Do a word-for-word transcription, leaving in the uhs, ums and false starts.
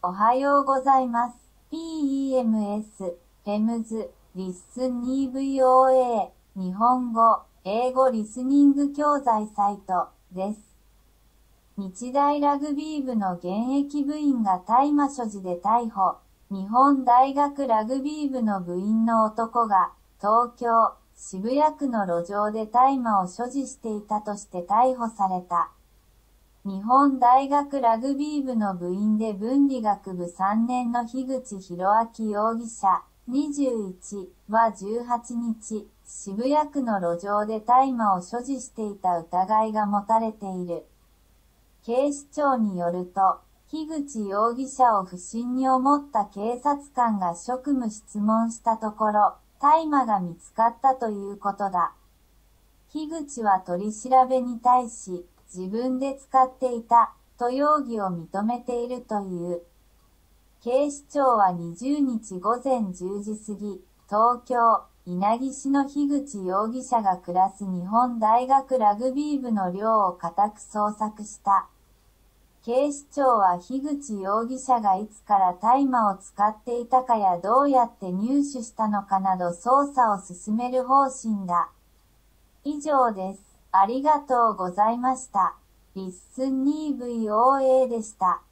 おはようございます。ピーイーエムエス、ペーエムズ、リッスン イーブイオーエー、日本語、英語リスニング教材サイトです。日大ラグビー部の現役部員が大麻所持で逮捕。日本大学ラグビー部の部員の男が、東京、渋谷区の路上で大麻を所持していたとして逮捕された。日本大学ラグビー部の部員で文理学部さんねんの樋口博明容疑者、にじゅういちはじゅうはちにち、渋谷区の路上で大麻を所持していた疑いが持たれている。警視庁によると、樋口容疑者を不審に思った警察官が職務質問したところ、大麻が見つかったということだ。樋口は取り調べに対し、自分で使っていた、と容疑を認めているという。警視庁はにじゅうにちごぜんじゅうじ過ぎ、東京、稲城市の樋口容疑者が暮らす日本大学ラグビー部の寮を家宅捜索した。警視庁は樋口容疑者がいつから大麻を使っていたかやどうやって入手したのかなど捜査を進める方針だ。以上です。ありがとうございました。リッスン イーブイオーエー でした。